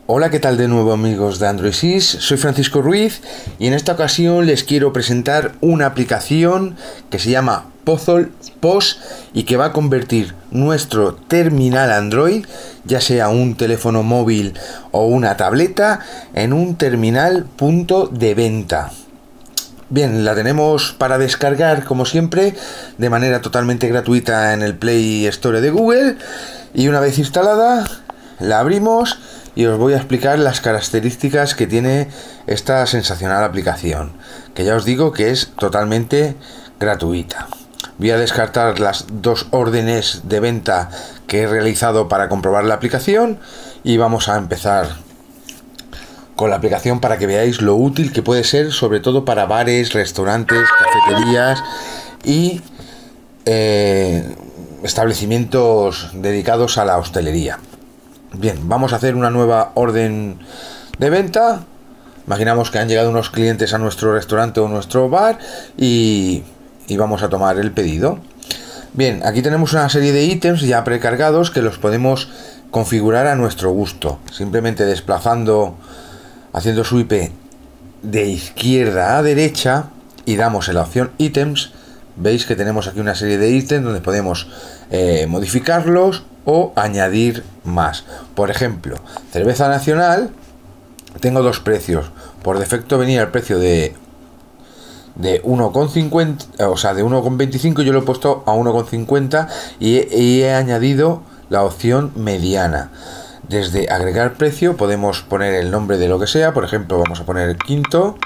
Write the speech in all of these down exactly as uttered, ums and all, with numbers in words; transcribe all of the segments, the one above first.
Hola, ¿qué tal de nuevo amigos de AndroidSys? Soy Francisco Ruiz y en esta ocasión les quiero presentar una aplicación que se llama Pozzol P O S y que va a convertir nuestro terminal Android, ya sea un teléfono móvil o una tableta, en un terminal punto de venta. Bien, la tenemos para descargar como siempre de manera totalmente gratuita en el Play Store de Google, y una vez instalada la abrimos y os voy a explicar las características que tiene esta sensacional aplicación, que ya os digo que es totalmente gratuita. Voy a descartar las dos órdenes de venta que he realizado para comprobar la aplicación y vamos a empezar con la aplicación para que veáis lo útil que puede ser, sobre todo para bares, restaurantes, cafeterías y eh, establecimientos dedicados a la hostelería. Bien, vamos a hacer una nueva orden de venta. Imaginamos que han llegado unos clientes a nuestro restaurante o nuestro bar y, y vamos a tomar el pedido. Bien, aquí tenemos una serie de ítems ya precargados que los podemos configurar a nuestro gusto, simplemente desplazando, haciendo swipe de izquierda a derecha y damos en la opción ítems. Veis que tenemos aquí una serie de ítems donde podemos eh, modificarlos o añadir más. Por ejemplo, cerveza nacional, tengo dos precios. Por defecto venía el precio de de uno con cincuenta, o sea, de uno con veinticinco, yo lo he puesto a uno con cincuenta y he, y he añadido la opción mediana. Desde agregar precio podemos poner el nombre de lo que sea. Por ejemplo, vamos a poner quinto.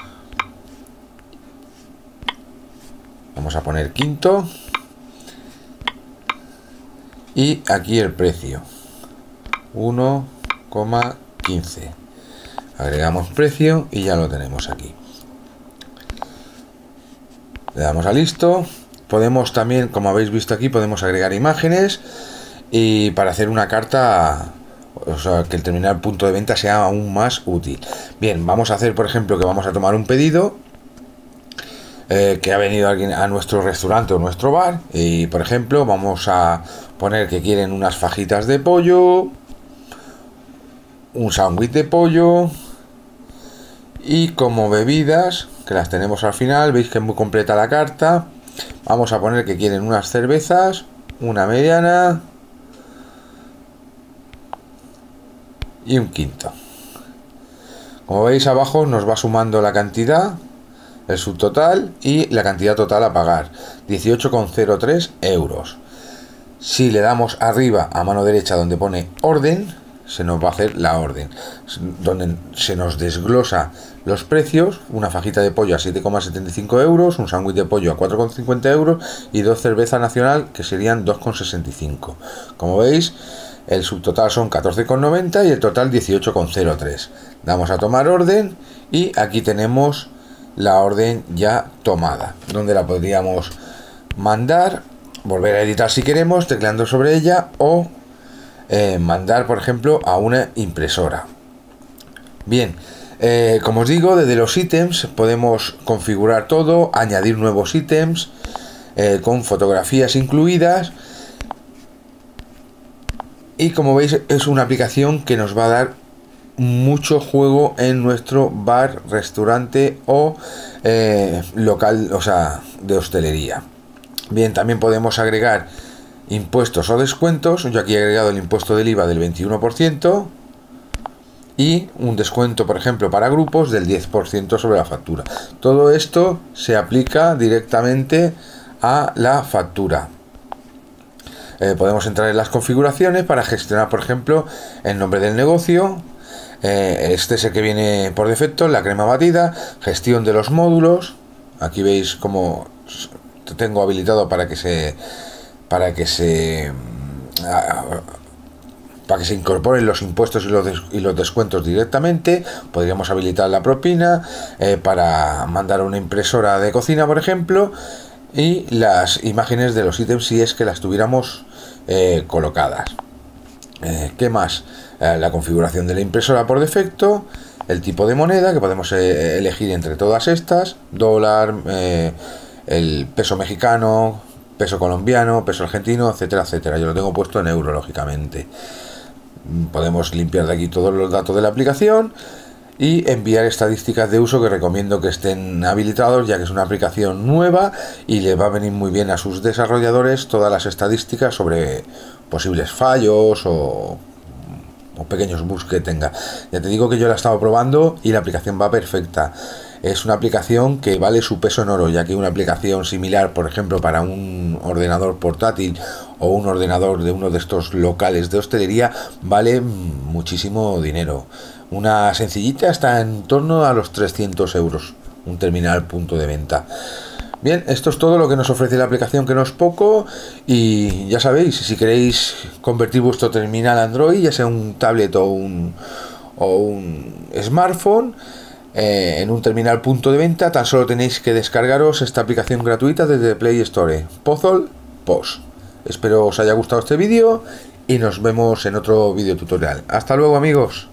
Vamos a poner quinto. Y aquí el precio. uno coma quince. Agregamos precio y ya lo tenemos aquí. Le damos a listo. Podemos también, como habéis visto aquí, podemos agregar imágenes. Y para hacer una carta, o sea, que el terminal punto de venta sea aún más útil. Bien, vamos a hacer, por ejemplo, que vamos a tomar un pedido. Eh, que ha venido alguien a nuestro restaurante o nuestro bar y, por ejemplo, vamos a poner que quieren unas fajitas de pollo, un sándwich de pollo y como bebidas, que las tenemos al final, veis que es muy completa la carta. Vamos a poner que quieren unas cervezas, una mediana y un quinto. Como veis abajo nos va sumando la cantidad, el subtotal y la cantidad total a pagar, dieciocho coma cero tres euros. Si le damos arriba a mano derecha donde pone orden, se nos va a hacer la orden, donde se nos desglosa los precios: una fajita de pollo a siete coma setenta y cinco euros, un sándwich de pollo a cuatro coma cincuenta euros y dos cerveza nacional que serían dos coma sesenta y cinco. Como veis, el subtotal son catorce coma noventa y el total dieciocho coma cero tres. Damos a tomar orden y aquí tenemos la orden ya tomada, donde la podríamos mandar, volver a editar si queremos, tecleando sobre ella, o eh, mandar, por ejemplo, a una impresora. Bien, eh, como os digo, desde los ítems podemos configurar todo, añadir nuevos ítems eh, con fotografías incluidas, y como veis es una aplicación que nos va a dar mucho juego en nuestro bar, restaurante o eh, local, o sea, de hostelería. Bien, también podemos agregar impuestos o descuentos. Yo aquí he agregado el impuesto del I V A del veintiuno por ciento y un descuento, por ejemplo, para grupos del diez por ciento sobre la factura. Todo esto se aplica directamente a la factura. Eh, podemos entrar en las configuraciones para gestionar, por ejemplo, el nombre del negocio. Eh, este es el que viene por defecto, la crema batida, gestión de los módulos. Aquí veis cómo tengo habilitado para que se para que se para que se incorporen los impuestos y los, des, y los descuentos directamente. Podríamos habilitar la propina eh, para mandar a una impresora de cocina, por ejemplo, y las imágenes de los ítems si es que las tuviéramos eh, colocadas. Eh, ¿Qué más? Eh, la configuración de la impresora por defecto, el tipo de moneda que podemos eh, elegir entre todas estas: dólar, eh, el peso mexicano, peso colombiano, peso argentino, etcétera, etcétera. Yo lo tengo puesto en euro, lógicamente. Podemos limpiar de aquí todos los datos de la aplicación y enviar estadísticas de uso, que recomiendo que estén habilitados, ya que es una aplicación nueva y le va a venir muy bien a sus desarrolladores todas las estadísticas sobre posibles fallos o, o pequeños bugs que tenga. Ya te digo que yo la he estado probando y la aplicación va perfecta. Es una aplicación que vale su peso en oro, ya que una aplicación similar, por ejemplo, para un ordenador portátil o un ordenador de uno de estos locales de hostelería, vale muchísimo dinero. Una sencillita está en torno a los trescientos euros, un terminal punto de venta. Bien, esto es todo lo que nos ofrece la aplicación, que no es poco, y ya sabéis, si queréis convertir vuestro terminal Android, ya sea un tablet o un, o un smartphone, eh, en un terminal punto de venta, tan solo tenéis que descargaros esta aplicación gratuita desde Play Store, Pothole P O S. Espero os haya gustado este vídeo y nos vemos en otro vídeo tutorial. Hasta luego, amigos.